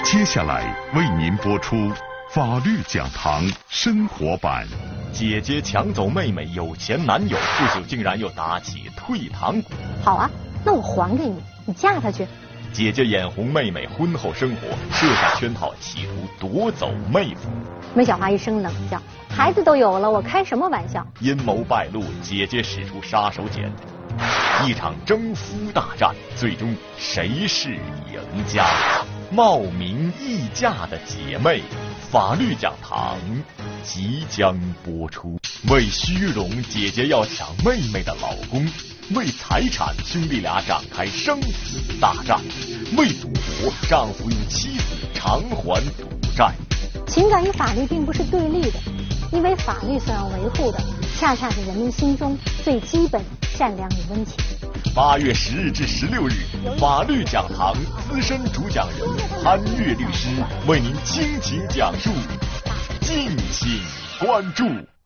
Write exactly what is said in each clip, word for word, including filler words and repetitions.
接下来为您播出法律讲堂生活版。 姐姐抢走妹妹有钱男友，不久竟然又打起退堂鼓。 好啊，那我还给你，你嫁他去。 姐姐眼红妹妹婚后生活，设下圈套，企图夺走妹夫。 梅小华一声冷笑：孩子都有了，我开什么玩笑？ 阴谋败露，姐姐使出杀手锏，一场征夫大战，最终谁是赢家？冒名溢嫁的姐妹，法律讲堂即将播出。为虚荣，姐姐要抢妹妹的老公；为财产，兄弟俩展开生死大战；为赌博，丈夫用妻子偿还赌债。 情感与法律并不是对立的，因为法律所要维护的，恰恰是人民心中最基本善良与温情。 八月十日至十六日，法律讲堂资深主讲人潘越律师为您倾情讲述，敬请关注。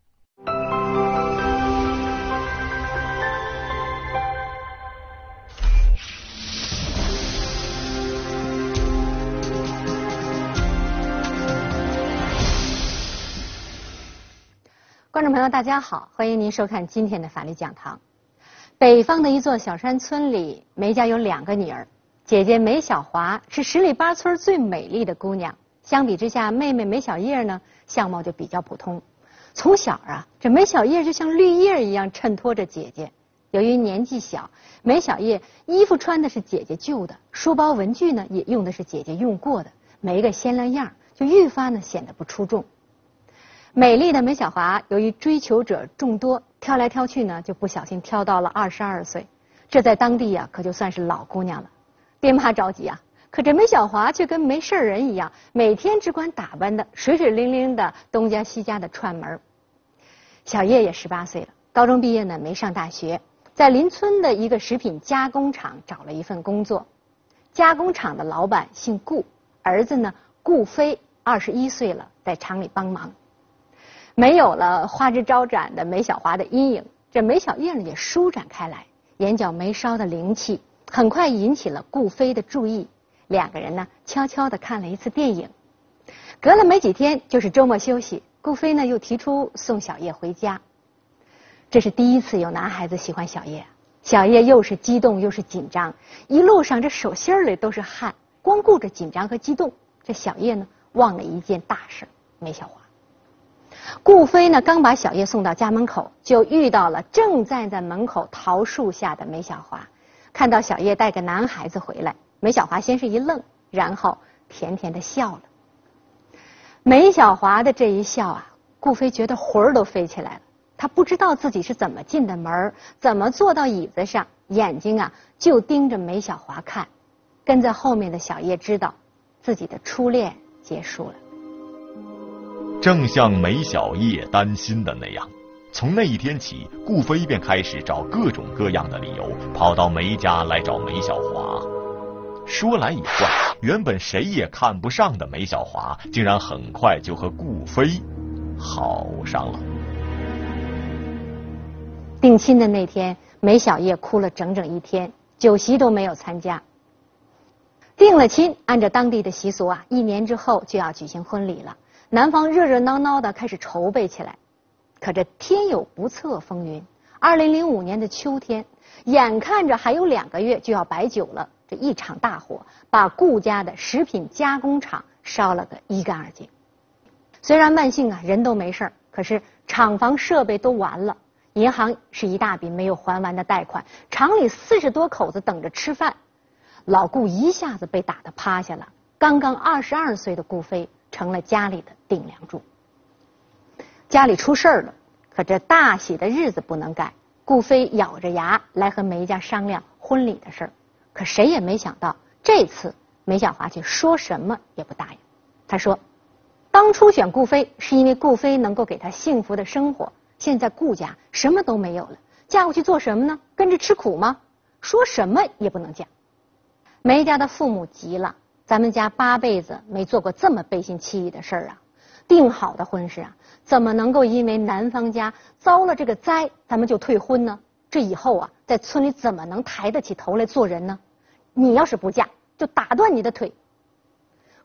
观众朋友大家好，欢迎您收看今天的法律讲堂。北方的一座小山村里，梅家有两个女儿，姐姐梅小华是十里八村最美丽的姑娘，相比之下，妹妹梅小叶呢，相貌就比较普通。从小啊，这梅小叶就像绿叶一样衬托着姐姐。由于年纪小，梅小叶衣服穿的是姐姐旧的，书包文具呢也用的是姐姐用过的，没个鲜亮样，就愈发呢显得不出众。美丽的梅小华由于追求者众多，挑来挑去呢，就不小心挑到了二十二岁，这在当地啊可就算是老姑娘了。爹妈着急啊，可这梅小华却跟没事人一样，每天只管打扮的水水灵灵的，东家西家的串门。小叶也十八岁了，高中毕业呢没上大学，在邻村的一个食品加工厂找了一份工作。加工厂的老板姓顾，儿子呢顾飞二十一岁了，在厂里帮忙。没有了花枝招展的梅小华的阴影，这梅小叶呢也舒展开来，眼角眉梢的灵气很快引起了顾飞的注意。两个人呢悄悄地看了一次电影。隔了没几天，就是周末休息，顾飞呢又提出送小叶回家。这是第一次有男孩子喜欢小叶，小叶又是激动又是紧张，一路上这手心里都是汗，光顾着紧张和激动，这小叶呢忘了一件大事，梅小华。顾飞呢刚把小叶送到家门口，就遇到了正站在门口桃树下的梅小华。看到小叶带个男孩子回来，梅小华先是一愣，然后甜甜的笑了。梅小华的这一笑啊，顾飞觉得魂儿都飞起来了。他不知道自己是怎么进的门，怎么坐到椅子上，眼睛啊就盯着梅小华看。跟在后面的小叶知道自己的初恋结束了。 正像梅小叶担心的那样，从那一天起，顾飞便开始找各种各样的理由，跑到梅家来找梅小华。说来也怪，原本谁也看不上的梅小华，竟然很快就和顾飞好上了。 定亲的那天，梅小叶哭了整整一天，酒席都没有参加。定了亲，按照当地的习俗啊，一年之后就要举行婚礼了。男方热热闹闹的开始筹备起来，可这天有不测风云。二零零五年的秋天，眼看着还有两个月就要摆酒了，这一场大火把顾家的食品加工厂烧了个一干二净。虽然万幸啊人都没事，可是厂房设备都完了，银行是一大笔没有还完的贷款，厂里四十多口子等着吃饭。老顾一下子被打得趴下了，刚刚二十二岁的顾飞成了家里的顶梁柱。家里出事儿了，可这大喜的日子不能改，顾飞咬着牙来和梅家商量婚礼的事儿。可谁也没想到，这次梅小华却说什么也不答应。他说当初选顾飞是因为顾飞能够给他幸福的生活，现在顾家什么都没有了，嫁过去做什么呢？跟着吃苦吗？说什么也不能嫁。梅家的父母急了，咱们家八辈子没做过这么背信弃义的事儿啊！定好的婚事啊，怎么能够因为男方家遭了这个灾，咱们就退婚呢？这以后啊，在村里怎么能抬得起头来做人呢？你要是不嫁，就打断你的腿。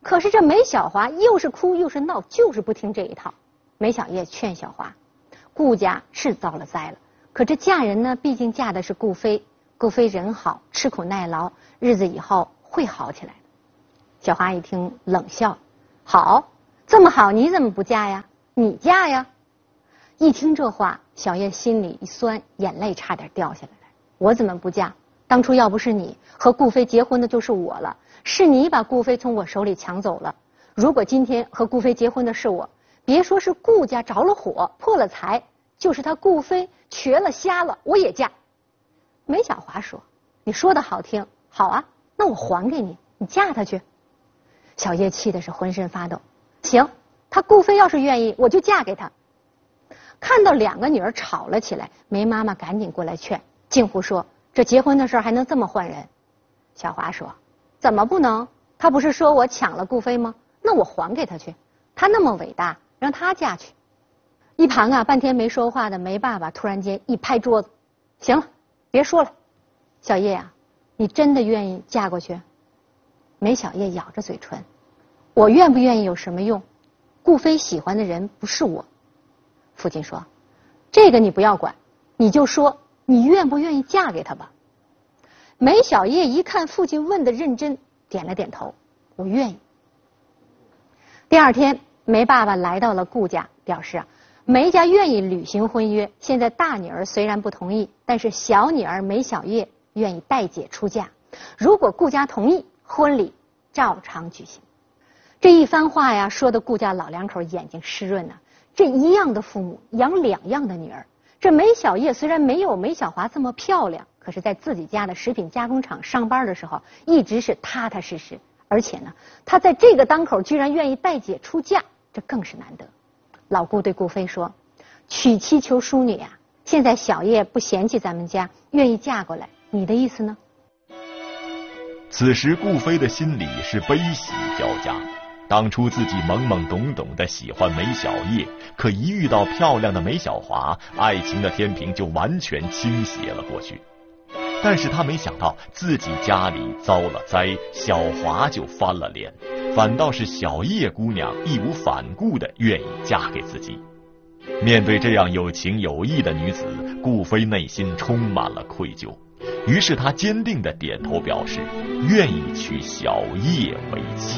可是这梅小华又是哭又是闹，就是不听这一套。梅小叶劝小华，顾家是遭了灾了，可这嫁人呢，毕竟嫁的是顾飞，顾飞人好，吃苦耐劳，日子以后会好起来的。小华一听冷笑，好，这么好你怎么不嫁呀？你嫁呀！一听这话，小叶心里一酸，眼泪差点掉下来。我怎么不嫁？当初要不是你，和顾飞结婚的就是我了，是你把顾飞从我手里抢走了。如果今天和顾飞结婚的是我，别说是顾家着了火破了财，就是他顾飞瘸了瞎了，我也嫁。梅小华说，你说的好听，好啊，那我还给你，你嫁他去。小叶气的是浑身发抖，行，他顾飞要是愿意，我就嫁给他。看到两个女儿吵了起来，梅妈妈赶紧过来劝，近乎说，这结婚的事还能这么换人？小华说，怎么不能？他不是说我抢了顾飞吗？那我还给他去，他那么伟大，让他嫁去。一旁啊半天没说话的梅爸爸突然间一拍桌子，行了，别说了，小叶啊，你真的愿意嫁过去？梅小叶咬着嘴唇，我愿不愿意有什么用？顾飞喜欢的人不是我。父亲说，这个你不要管，你就说你愿不愿意嫁给他吧。梅小叶一看父亲问的认真，点了点头，我愿意。第二天，梅爸爸来到了顾家，表示啊，梅家愿意履行婚约，现在大女儿虽然不同意，但是小女儿梅小叶愿意代姐出嫁，如果顾家同意，婚礼照常举行。这一番话呀，说的顾家老两口眼睛湿润啊，这一样的父母养两样的女儿。这梅小叶虽然没有梅小华这么漂亮，可是在自己家的食品加工厂上班的时候，一直是踏踏实实，而且呢，她在这个当口居然愿意代姐出嫁，这更是难得。老顾对顾飞说，娶妻求淑女啊，现在小叶不嫌弃咱们家，愿意嫁过来，你的意思呢？ 此时顾飞的心里是悲喜交加，当初自己懵懵懂懂的喜欢梅小叶，可一遇到漂亮的梅小华，爱情的天平就完全倾斜了过去。但是他没想到自己家里遭了灾，小华就翻了脸，反倒是小叶姑娘义无反顾的愿意嫁给自己。面对这样有情有义的女子，顾飞内心充满了愧疚，于是他坚定的点头表示愿意娶小叶为妻。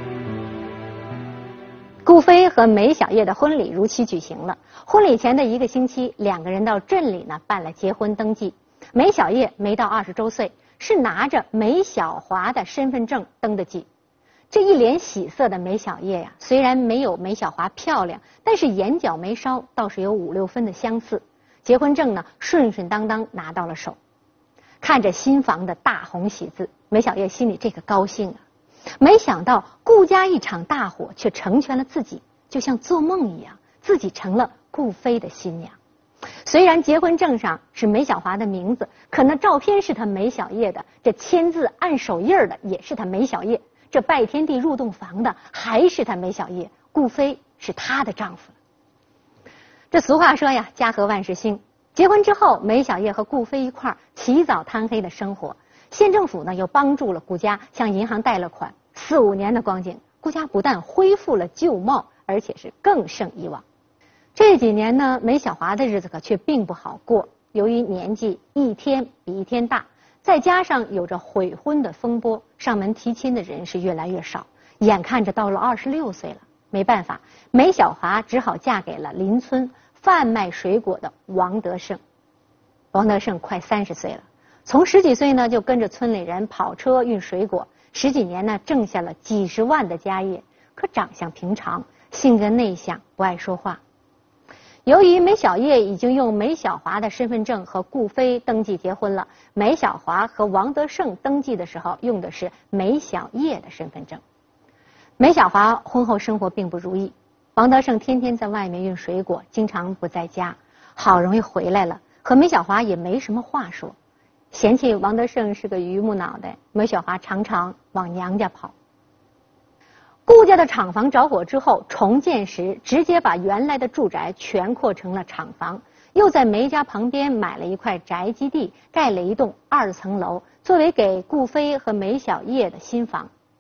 顾飞和梅小叶的婚礼如期举行了。婚礼前的一个星期，两个人到镇里呢办了结婚登记。梅小叶没到二十周岁，是拿着梅小华的身份证登的记。这一脸喜色的梅小叶呀，虽然没有梅小华漂亮，但是眼角眉梢倒是有五六分的相似。结婚证呢顺顺当当拿到了手，看着新房的大红喜字，梅小叶心里这个高兴啊！没想到顾家一场大火却成全了自己，就像做梦一样，自己成了顾飞的新娘。虽然结婚证上是梅小华的名字，可那照片是他梅小叶的，这签字按手印的也是他梅小叶，这拜天地入洞房的还是他梅小叶，顾飞是他的丈夫。这俗话说呀，家和万事兴。结婚之后，梅小叶和顾飞一块儿起早贪黑的生活。县政府呢又帮助了顾家，向银行贷了款，四五年的光景，顾家不但恢复了旧貌，而且是更胜以往。这几年呢，梅小华的日子可却并不好过。由于年纪一天比一天大，再加上有着悔婚的风波，上门提亲的人是越来越少。眼看着到了二十六岁了，没办法，梅小华只好嫁给了邻村贩卖水果的王德胜。王德胜快三十岁了，从十几岁呢就跟着村里人跑车运水果，十几年呢挣下了几十万的家业。可长相平常，性格内向，不爱说话。由于梅小叶已经用梅小华的身份证和顾飞登记结婚了，梅小华和王德胜登记的时候用的是梅小叶的身份证。梅小华婚后生活并不如意，王德胜天天在外面运水果，经常不在家，好容易回来了，和梅小华也没什么话说，嫌弃王德胜是个榆木脑袋，梅小华常常往娘家跑。顾家的厂房着火之后，重建时直接把原来的住宅全扩成了厂房，又在梅家旁边买了一块宅基地，盖了一栋二层楼，作为给顾飞和梅小叶的新房。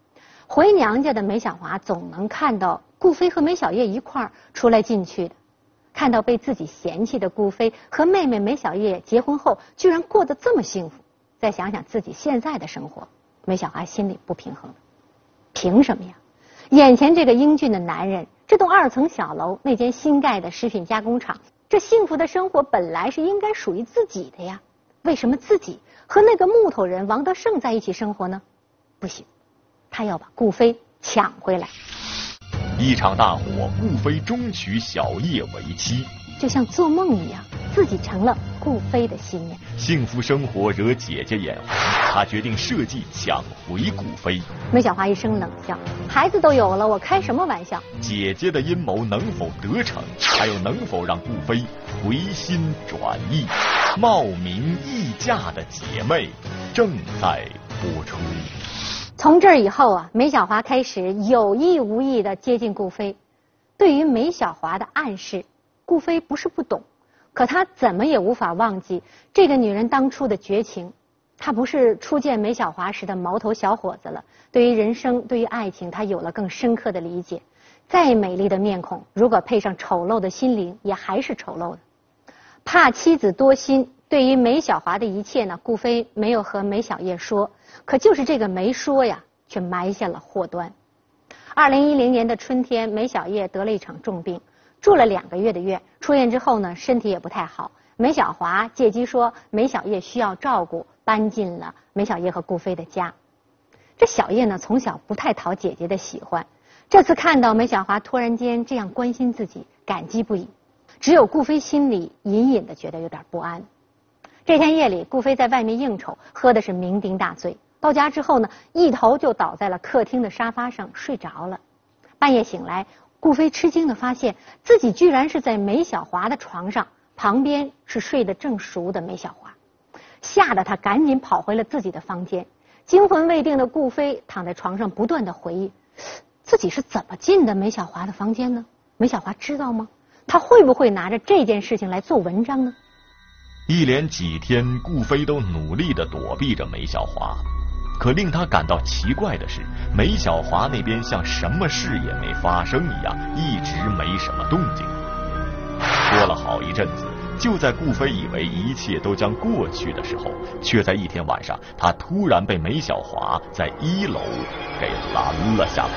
回娘家的梅小华总能看到顾飞和梅小叶一块儿出来进去的，看到被自己嫌弃的顾飞和妹妹梅小叶结婚后居然过得这么幸福，再想想自己现在的生活，梅小华心里不平衡了。凭什么呀？眼前这个英俊的男人，这栋二层小楼，那间新盖的食品加工厂，这幸福的生活本来是应该属于自己的呀，为什么自己和那个木头人王德胜在一起生活呢？不行，他要把顾飞抢回来。 一场大火，顾飞终娶小叶为妻， 就像做梦一样，自己成了顾飞的新娘。 幸福生活惹姐姐眼红，她决定设计抢回顾飞。 梅小华一声冷笑，孩子都有了，我开什么玩笑？ 姐姐的阴谋能否得逞，还有能否让顾飞回心转意？冒名义嫁的姐妹正在播出。 从这儿以后啊，梅小华开始有意无意地接近顾飞。对于梅小华的暗示，顾飞不是不懂，可他怎么也无法忘记这个女人当初的绝情。他不是初见梅小华时的毛头小伙子了，对于人生，对于爱情，他有了更深刻的理解。再美丽的面孔，如果配上丑陋的心灵，也还是丑陋的。怕妻子多心，对于梅小华的一切呢，顾飞没有和梅小叶说，可就是这个没说呀，却埋下了祸端。二零一零年的春天，梅小叶得了一场重病，住了两个月的院。出院之后呢，身体也不太好。梅小华借机说梅小叶需要照顾，搬进了梅小叶和顾飞的家。这小叶呢，从小不太讨姐姐的喜欢，这次看到梅小华突然间这样关心自己，感激不已。只有顾飞心里隐隐的觉得有点不安。这天夜里，顾飞在外面应酬，喝的是酩酊大醉。到家之后呢，一头就倒在了客厅的沙发上睡着了。半夜醒来，顾飞吃惊地发现自己居然是在梅小华的床上，旁边是睡得正熟的梅小华，吓得他赶紧跑回了自己的房间。惊魂未定的顾飞躺在床上不断地回忆，自己是怎么进的梅小华的房间呢？梅小华知道吗？他会不会拿着这件事情来做文章呢？ 一连几天，顾飞都努力地躲避着梅小华。可令他感到奇怪的是，梅小华那边像什么事也没发生一样，一直没什么动静。过了好一阵子，就在顾飞以为一切都将过去的时候，却在一天晚上，他突然被梅小华在一楼给拦了下来。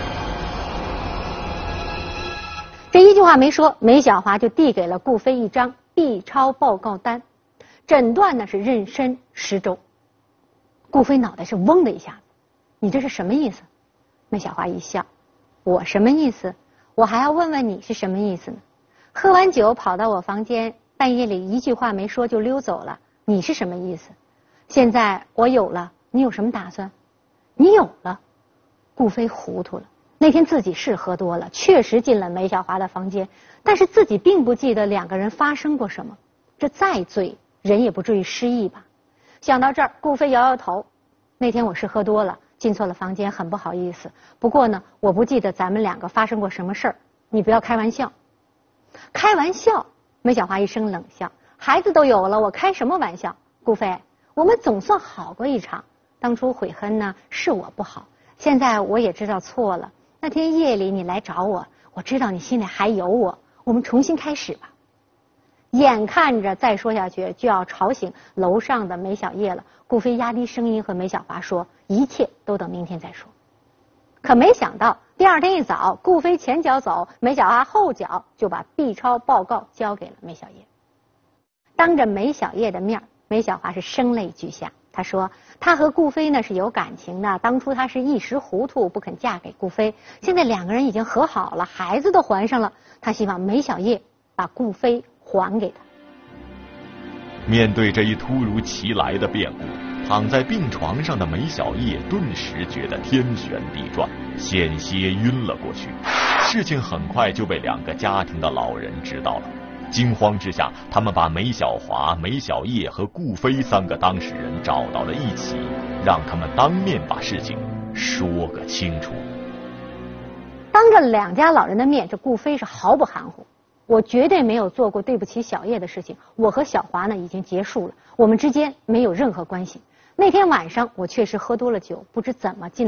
这一句话没说，梅小华就递给了顾飞一张 B 超报告单，诊断呢是妊娠十周。顾飞脑袋是嗡的一下子，你这是什么意思？梅小华一笑，我什么意思？我还要问问你是什么意思呢？喝完酒跑到我房间，半夜里一句话没说就溜走了，你是什么意思？现在我有了，你有什么打算？你有了？顾飞糊涂了。那天自己是喝多了，确实进了梅小华的房间，但是自己并不记得两个人发生过什么。这再醉，人也不至于失忆吧？想到这儿，顾飞摇摇头。那天我是喝多了，进错了房间，很不好意思。不过呢，我不记得咱们两个发生过什么事儿，你不要开玩笑。开玩笑？梅小华一声冷笑，孩子都有了，我开什么玩笑？顾飞，我们总算好过一场。当初悔恨呢，是我不好，现在我也知道错了。那天夜里你来找我，我知道你心里还有我，我们重新开始吧。眼看着再说下去就要吵醒楼上的梅小叶了，顾飞压低声音和梅小华说，一切都等明天再说。可没想到第二天一早，顾飞前脚走，梅小华后脚就把 B 超报告交给了梅小叶。当着梅小叶的面，梅小华是声泪俱下。他说他和顾飞呢是有感情的，当初他是一时糊涂不肯嫁给顾飞，现在两个人已经和好了，孩子都怀上了，他希望梅小叶把顾飞还给他。 面对这一突如其来的变故，躺在病床上的梅小叶顿时觉得天旋地转，险些晕了过去。事情很快就被两个家庭的老人知道了。惊慌之下，他们把梅小华、梅小叶和顾飞三个当事人找到了一起，让他们当面把事情说个清楚。 当着两家老人的面，这顾飞是毫不含糊，我绝对没有做过对不起小叶的事情，我和小华呢已经结束了，我们之间没有任何关系。那天晚上我确实喝多了酒，不知怎么进了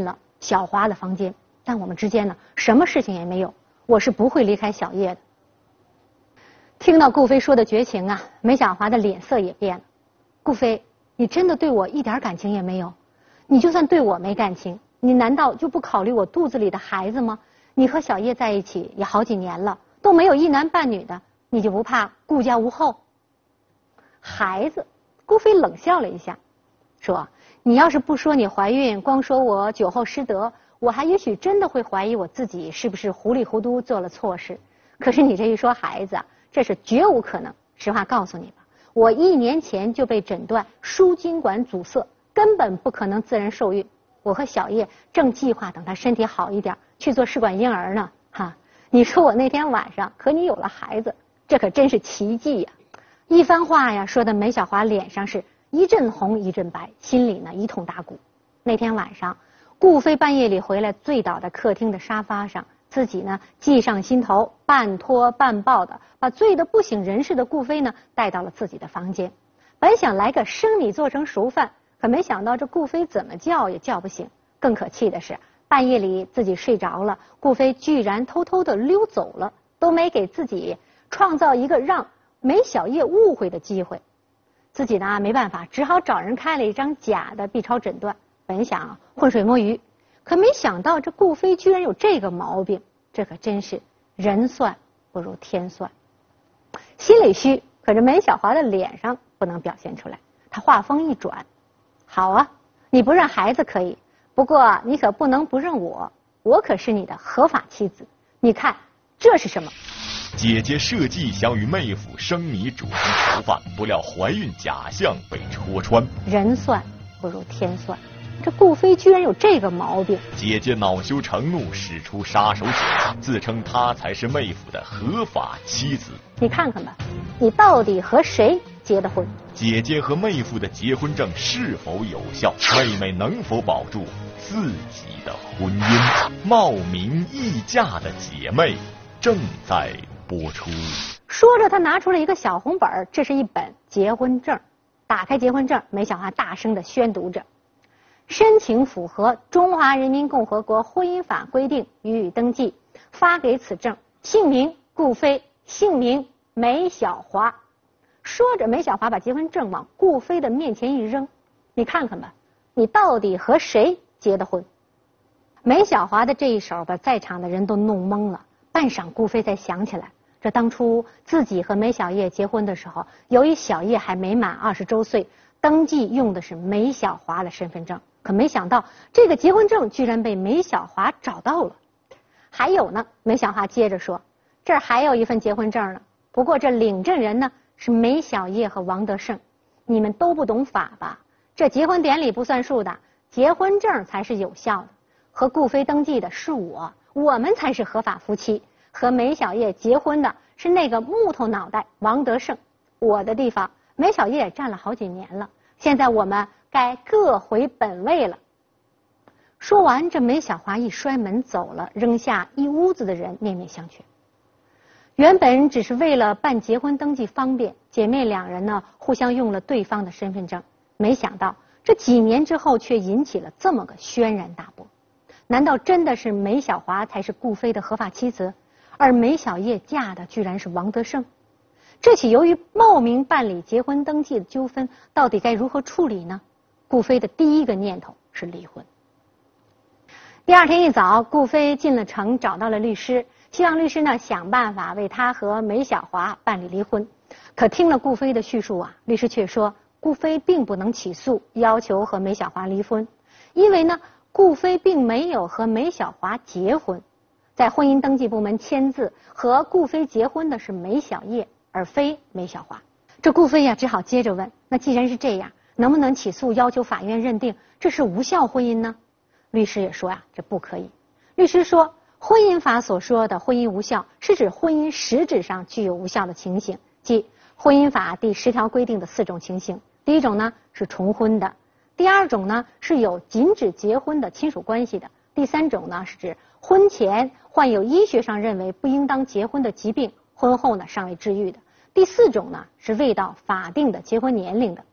小华的房间，但我们之间呢，什么事情也没有，我是不会离开小叶的。听到顾飞说的绝情啊，梅小华的脸色也变了。顾飞，你真的对我一点感情也没有？你就算对我没感情，你难道就不考虑我肚子里的孩子吗？你和小叶在一起也好几年了，都没有一男半女的，你就不怕顾家无后？孩子，顾飞冷笑了一下，说：你要是不说你怀孕，光说我酒后失德，我还也许真的会怀疑我自己是不是糊里糊涂做了错事。可是你这一说孩子啊，这是绝无可能。实话告诉你吧，我一年前就被诊断输精管阻塞，根本不可能自然受孕。我和小叶正计划等他身体好一点去做试管婴儿呢。哈，你说我那天晚上和你有了孩子，这可真是奇迹呀！一番话呀，说的梅小华脸上是一阵红一阵白，心里呢一通打鼓。那天晚上，顾飞半夜里回来，醉倒在客厅的沙发上，自己呢计上心头，半拖半抱的把醉得不省人事的顾飞呢带到了自己的房间。本想来个生米做成熟饭，可没想到这顾飞怎么叫也叫不醒。更可气的是，半夜里自己睡着了，顾飞居然偷偷的溜走了，都没给自己创造一个让梅小叶误会的机会。自己呢没办法，只好找人开了一张假的 B 超诊断。本想浑水摸鱼，可没想到这顾飞居然有这个毛病，这可真是人算不如天算。心里虚，可是梅小华的脸上不能表现出来。他话锋一转：好啊，你不认孩子可以，不过你可不能不认我，我可是你的合法妻子。你看这是什么？ 姐姐设计想与妹夫生米煮成熟饭，不料怀孕假象被戳穿。 人算不如天算，这顾飞居然有这个毛病。 姐姐恼羞成怒，使出杀手锏，自称她才是妹夫的合法妻子。 你看看吧，你到底和谁结的婚？ 姐姐和妹夫的结婚证是否有效？妹妹能否保住自己的婚姻？冒名溢嫁的姐妹正在播出。 说着，他拿出了一个小红本，这是一本结婚证。打开结婚证，梅小华大声地宣读着：申请符合中华人民共和国婚姻法规定，予以登记，发给此证，姓名顾飞，姓名梅小华。说着，梅小华把结婚证往顾飞的面前一扔：你看看吧，你到底和谁结的婚？梅小华的这一手把在场的人都弄懵了。半晌，顾飞才想起来，这当初自己和梅小叶结婚的时候，由于小叶还没满二十周岁，登记用的是梅小华的身份证。可没想到，这个结婚证居然被梅小华找到了。还有呢，梅小华接着说，这儿还有一份结婚证呢，不过这领证人呢是梅小叶和王德胜。你们都不懂法吧？这结婚典礼不算数的，结婚证才是有效的。和顾飞登记的是我，我们才是合法夫妻。和梅小叶结婚的是那个木头脑袋王德胜。我的地方梅小叶也占了好几年了，现在我们该各回本位了。说完，这梅小华一摔门走了，扔下一屋子的人面面相觑。原本只是为了办结婚登记方便，姐妹两人呢互相用了对方的身份证，没想到这几年之后却引起了这么个轩然大波。难道真的是梅小华才是顾飞的合法妻子，而梅小叶嫁的居然是王德胜？这起由于冒名办理结婚登记的纠纷，到底该如何处理呢？顾飞的第一个念头是离婚。第二天一早，顾飞进了城，找到了律师，希望律师呢想办法为他和梅小华办理离婚。可听了顾飞的叙述啊，律师却说顾飞并不能起诉，要求和梅小华离婚，因为呢顾飞并没有和梅小华结婚，在婚姻登记部门签字和顾飞结婚的是梅小叶，而非梅小华。这顾飞呀只好接着问，那既然是这样，能不能起诉要求法院认定这是无效婚姻呢？律师也说呀，这不可以。律师说，婚姻法所说的婚姻无效是指婚姻实质上具有无效的情形，即婚姻法第十条规定的四种情形。第一种呢是重婚的，第二种呢是有禁止结婚的亲属关系的，第三种呢是指婚前患有医学上认为不应当结婚的疾病，婚后呢尚未治愈的，第四种呢是未到法定的结婚年龄的。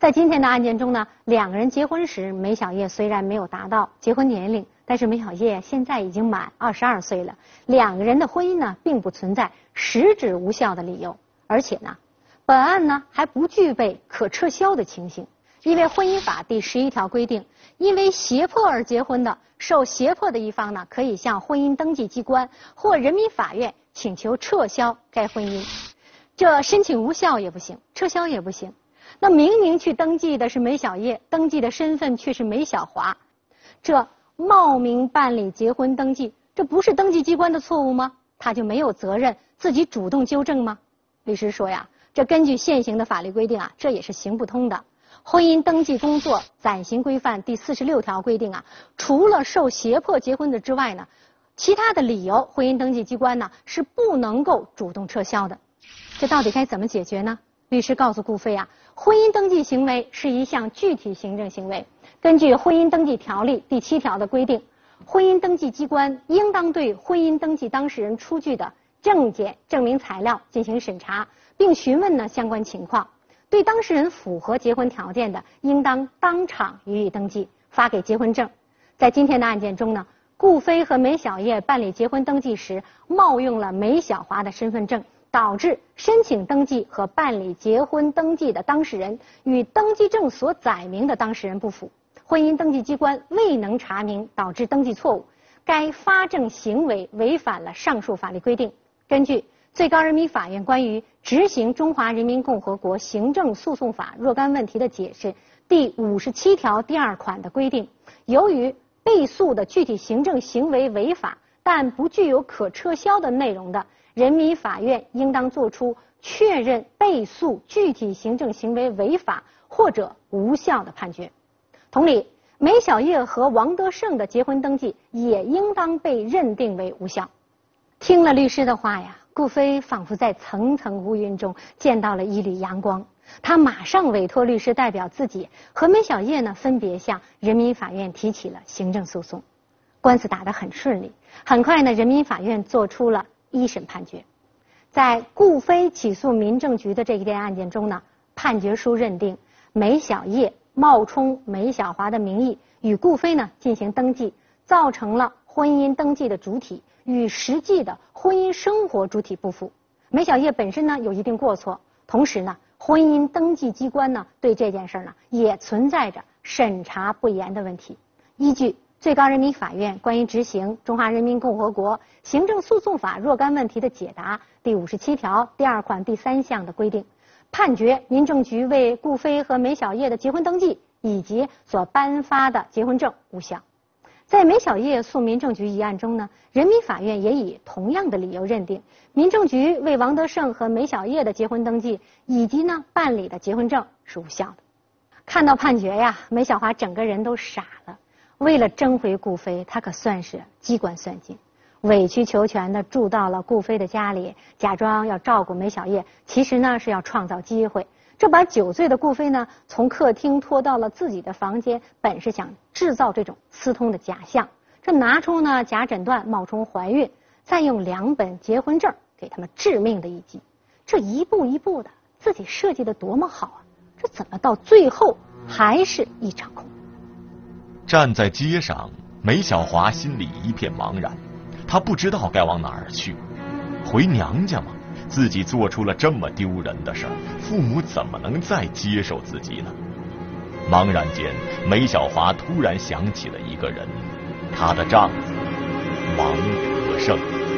在今天的案件中呢，两个人结婚时，梅小叶虽然没有达到结婚年龄，但是梅小叶现在已经满二十二岁了，两个人的婚姻呢，并不存在实质无效的理由，而且呢，本案呢还不具备可撤销的情形，因为婚姻法第十一条规定，因为胁迫而结婚的，受胁迫的一方呢，可以向婚姻登记机关或人民法院请求撤销该婚姻。这申请无效也不行，撤销也不行。那明明去登记的是梅小叶，登记的身份却是梅小华，这冒名办理结婚登记，这不是登记机关的错误吗？他就没有责任自己主动纠正吗？律师说呀，这根据现行的法律规定啊，这也是行不通的。婚姻登记工作暂行规范第四十六条规定啊，除了受胁迫结婚的之外呢，其他的理由，婚姻登记机关呢是不能够主动撤销的。这到底该怎么解决呢？律师告诉顾飞啊，婚姻登记行为是一项具体行政行为，根据婚姻登记条例第七条的规定，婚姻登记机关应当对婚姻登记当事人出具的证件、证明材料进行审查，并询问呢相关情况。对当事人符合结婚条件的，应当当场予以登记，发给结婚证。在今天的案件中呢，顾飞和梅小叶办理结婚登记时，冒用了梅小华的身份证，导致申请登记和办理结婚登记的当事人与登记证所载明的当事人不符，婚姻登记机关未能查明，导致登记错误。该发证行为违反了上述法律规定。根据最高人民法院关于执行中华人民共和国行政诉讼法若干问题的解释第五十七条第二款的规定，由于被诉的具体行政行为违法，但不具有可撤销的内容的，人民法院应当作出确认被诉具体行政行为违法或者无效的判决。同理，梅小叶和王德胜的结婚登记也应当被认定为无效。听了律师的话呀，顾飞仿佛在层层乌云中见到了一缕阳光，他马上委托律师代表自己和梅小叶呢分别向人民法院提起了行政诉讼。官司打得很顺利，很快呢，人民法院作出了一审判决。在顾飞起诉民政局的这一件案件中呢，判决书认定梅小叶冒充梅小华的名义与顾飞呢进行登记，造成了婚姻登记的主体与实际的婚姻生活主体不符。梅小叶本身呢有一定过错，同时呢，婚姻登记机关呢对这件事呢也存在着审查不严的问题。依据最高人民法院关于执行中华人民共和国行政诉讼法若干问题的解答第五十七条第二款第三项的规定，判决民政局为顾飞和梅小叶的结婚登记以及所颁发的结婚证无效。在梅小叶诉民政局一案中呢，人民法院也以同样的理由认定民政局为王德胜和梅小叶的结婚登记以及呢办理的结婚证是无效的。看到判决呀，梅小华整个人都傻了。为了争回顾飞，他可算是机关算尽，委曲求全的住到了顾飞的家里，假装要照顾梅小叶，其实呢是要创造机会。这把酒醉的顾飞呢从客厅拖到了自己的房间，本是想制造这种私通的假象。这拿出呢假诊断冒充怀孕，再用两本结婚证给他们致命的一击。这一步一步的，自己设计的多么好啊！这怎么到最后还是一场空？ 站在街上，梅小华心里一片茫然，她不知道该往哪儿去。回娘家吗？自己做出了这么丢人的事儿，父母怎么能再接受自己呢？茫然间，梅小华突然想起了一个人，她的丈夫王德胜。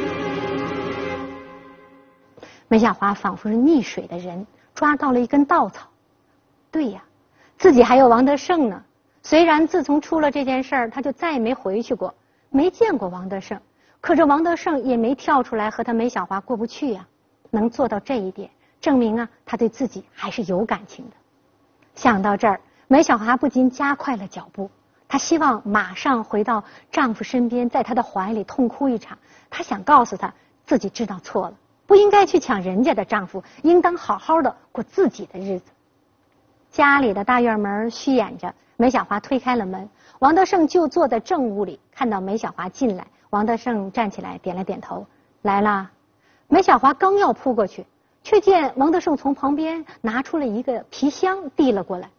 梅小华仿佛是溺水的人，抓到了一根稻草。对呀，自己还有王德胜呢。虽然自从出了这件事儿，他就再也没回去过，没见过王德胜，可是王德胜也没跳出来和他梅小华过不去呀。能做到这一点，证明啊，他对自己还是有感情的。想到这儿，梅小华不禁加快了脚步。她希望马上回到丈夫身边，在他的怀里痛哭一场。她想告诉他，自己知道错了，不应该去抢人家的丈夫，应当好好的过自己的日子。家里的大院门虚掩着，梅小华推开了门，王德胜就坐在正屋里。看到梅小华进来，王德胜站起来点了点头，来啦。梅小华刚要扑过去，却见王德胜从旁边拿出了一个皮箱递了过来。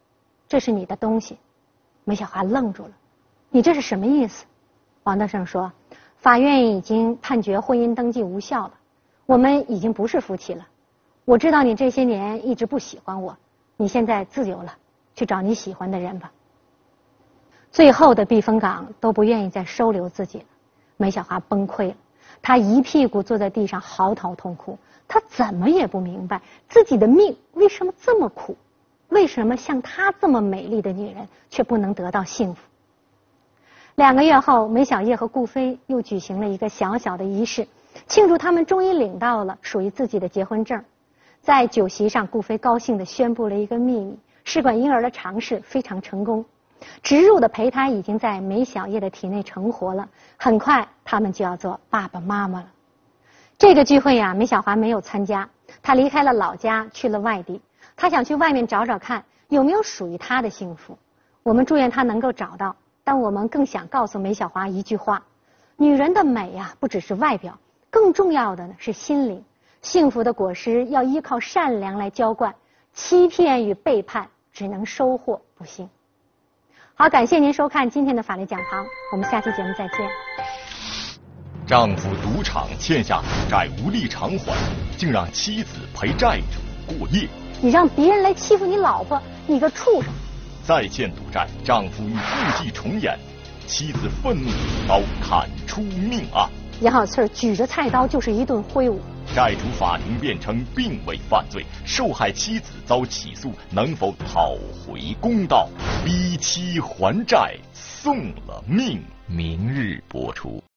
这是你的东西。梅小华愣住了，你这是什么意思？王德胜说，法院已经判决婚姻登记无效了，我们已经不是夫妻了。我知道你这些年一直不喜欢我，你现在自由了，去找你喜欢的人吧。最后的避风港都不愿意再收留自己了，梅小华崩溃了，她一屁股坐在地上嚎啕痛哭。她怎么也不明白自己的命为什么这么苦，为什么像她这么美丽的女人却不能得到幸福。两个月后，梅小叶和顾飞又举行了一个小小的仪式，庆祝他们终于领到了属于自己的结婚证。在酒席上，顾飞高兴地宣布了一个秘密：试管婴儿的尝试非常成功，植入的胚胎已经在梅小叶的体内成活了，很快他们就要做爸爸妈妈了。这个聚会呀、啊，梅小华没有参加，她离开了老家，去了外地。她想去外面找找看，有没有属于她的幸福。我们祝愿她能够找到，但我们更想告诉梅小华一句话：女人的美呀、啊，不只是外表，更重要的呢是心灵。幸福的果实要依靠善良来浇灌，欺骗与背叛只能收获不幸。好，感谢您收看今天的法律讲堂，我们下期节目再见。 丈夫赌场欠下赌债无力偿还，竟让妻子陪债主过夜。 你让别人来欺负你老婆，你个畜生！ 再欠赌债，丈夫欲故伎重演，妻子愤怒举刀砍出命案。 杨小翠举着菜刀就是一顿挥舞。 债主法庭辩称并未犯罪，受害妻子遭起诉，能否讨回公道？逼妻还债送了命。明日播出。